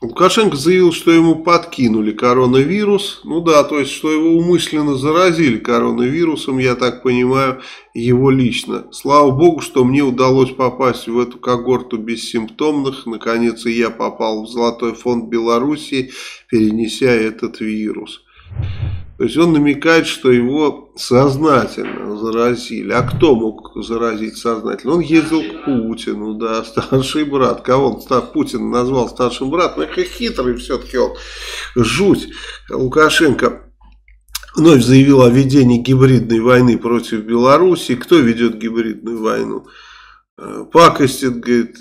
Лукашенко заявил, что ему подкинули коронавирус. Ну да, то есть, что его умышленно заразили коронавирусом, я так понимаю, его лично. Слава богу, что мне удалось попасть в эту когорту бессимптомных. Наконец, и я попал в Золотой фонд Белоруссии, перенеся этот вирус. То есть он намекает, что его сознательно заразили. А кто мог заразить сознательно? Он ездил к Путину, да, старший брат. Кого он Путин назвал старшим братом? Ну, хитрый все-таки он. Жуть. Лукашенко вновь заявил о ведении гибридной войны против Беларуси. Кто ведет гибридную войну? Пакостит, говорит,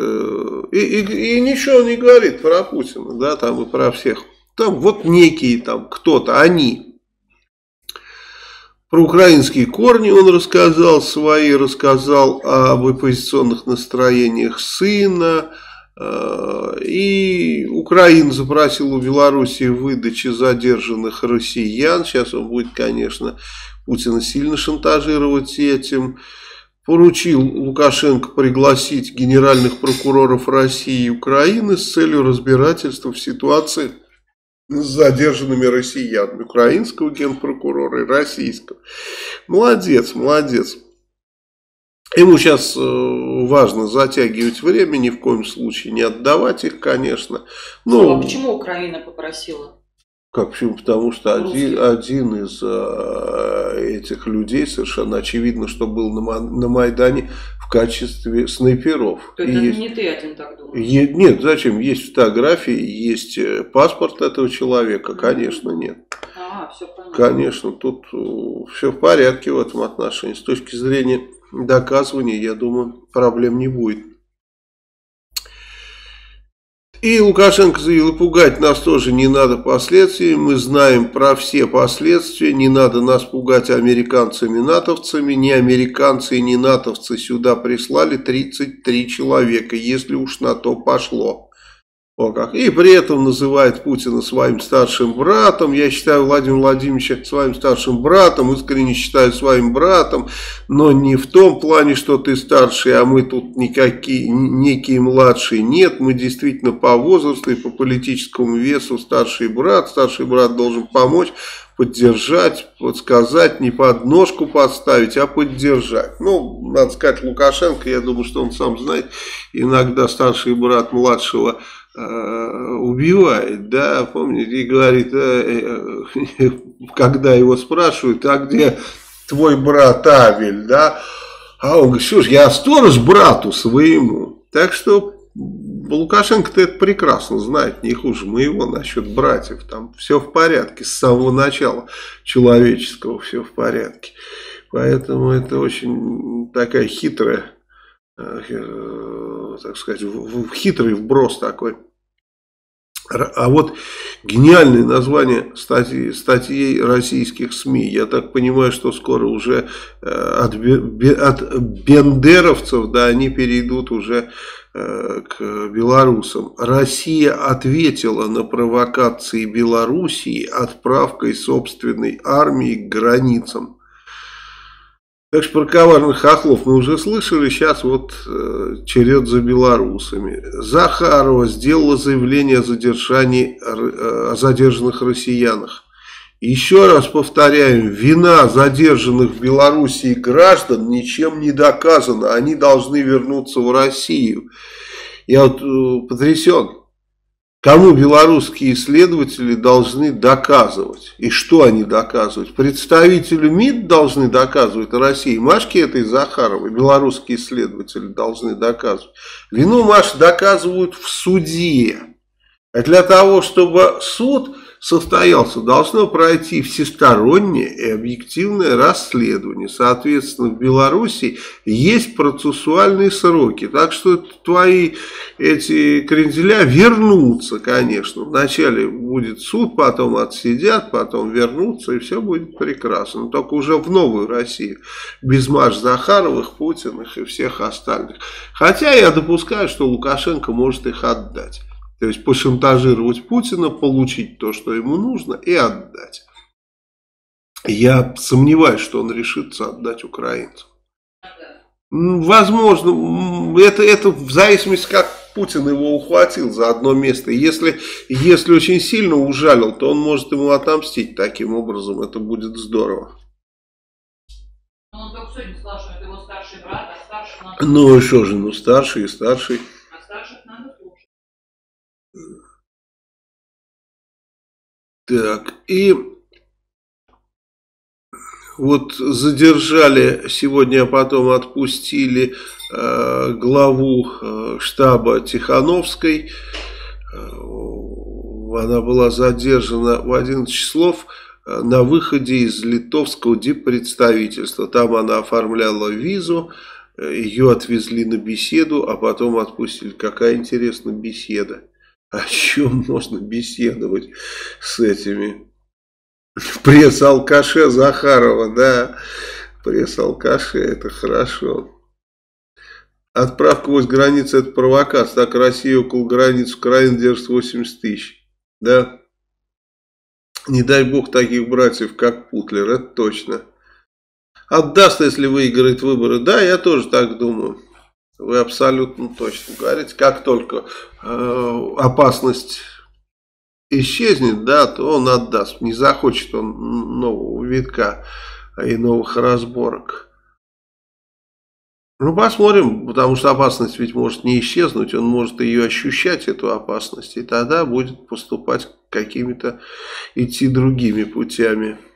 и ничего не говорит про Путина, да, там и про всех. Там вот некие там кто-то, они. Про украинские корни он рассказал свои, рассказал об оппозиционных настроениях сына. И Украина запросила у Белоруссии выдачи задержанных россиян. Сейчас он будет, конечно, Путина сильно шантажировать этим. Поручил Лукашенко пригласить генеральных прокуроров России и Украины с целью разбирательства в ситуации с задержанными россиянами, украинского генпрокурора и российского. Молодец, молодец. Ему сейчас важно затягивать время, ни в коем случае не отдавать их, конечно. Но... А почему Украина попросила? Как, почему? Потому что один из этих людей совершенно очевидно, что был на Майдане в качестве снайперов. Это не ты один так думаешь? Нет, зачем? Есть фотографии, есть паспорт этого человека, конечно, нет. Все понятно. Конечно, тут все в порядке в этом отношении. С точки зрения доказывания, я думаю, проблем не будет. И Лукашенко заявил, пугать нас тоже не надо последствий, мы знаем про все последствия, не надо нас пугать американцами-натовцами, ни американцы, ни натовцы сюда прислали 33 человека, если уж на то пошло. О как. И при этом называет Путина своим старшим братом. Я считаю Владимира Владимировича своим старшим братом, искренне считаю своим братом, но не в том плане, что ты старший, а мы тут некие младшие. Нет, мы действительно по возрасту и по политическому весу старший брат должен помочь, поддержать, подсказать, не подножку подставить, а поддержать. Ну, надо сказать, Лукашенко, я думаю, что он сам знает, иногда старший брат младшего убивает, да, помните, и говорит, когда его спрашивают, а где твой брат Авель, да, а он говорит, что ж, я сторож брату своему. Так что Лукашенко-то это прекрасно знает, не хуже моего насчет братьев, там все в порядке, с самого начала человеческого все в порядке, поэтому это очень такая хитрая, так сказать, хитрый вброс такой. А вот гениальное название статей российских СМИ. Я так понимаю, что скоро уже от бендеровцев, да, они перейдут уже к белорусам. Россия ответила на провокации Белоруссии отправкой собственной армии к границам. Так что про коварных хохлов мы уже слышали, сейчас вот черед за белорусами. Захарова сделала заявление о задержанных россиянах. Еще раз повторяем, вина задержанных в Белоруссии граждан ничем не доказана, они должны вернуться в Россию. Я вот потрясен. Кому белорусские исследователи должны доказывать? И что они доказывают? Представителю МИД должны доказывать России. Машке этой Захаровой белорусские исследователи должны доказывать. Вину Маш доказывают в суде. А для того, чтобы суд состоялся, должно пройти всестороннее и объективное расследование. Соответственно, в Беларуси есть процессуальные сроки. Так что твои эти кренделя вернутся, конечно. Вначале будет суд, потом отсидят, потом вернутся, и все будет прекрасно. Но только уже в новую Россию. Без Маш Захаровых, Путиных и всех остальных. Хотя я допускаю, что Лукашенко может их отдать. То есть пошантажировать Путина, получить то, что ему нужно, и отдать. Я сомневаюсь, что он решится отдать украинцам. Возможно, это в зависимости, Путин его ухватил за одно место. Если очень сильно ужалил, то он может ему отомстить таким образом. Это будет здорово. Он только сегодня сказал, что это его старший брат, а старший надо... Ну и что же, ну старший и старший. А старших надо слушать. Так, и вот задержали сегодня, а потом отпустили главу штаба Тихановской. Она была задержана в 11 часов на выходе из литовского диппредставительства. Там она оформляла визу, ее отвезли на беседу, а потом отпустили. Какая интересная беседа. О чем можно беседовать с этими? Пресс-алкаше Захарова, да. Пресс-алкаше, это хорошо. Отправка возле границы — это провокация. Так Россия около границ Украины держит 80 тысяч. Да. Не дай бог таких братьев, как Путлер, это точно. Отдаст, если выиграет выборы. Да, я тоже так думаю. Вы абсолютно точно говорите. Как только опасность исчезнет, да, то он отдаст. Не захочет он нового витка и новых разборок. Ну, посмотрим, потому что опасность ведь может не исчезнуть, он может ее ощущать, эту опасность, и тогда будет поступать какими-то, идти другими путями.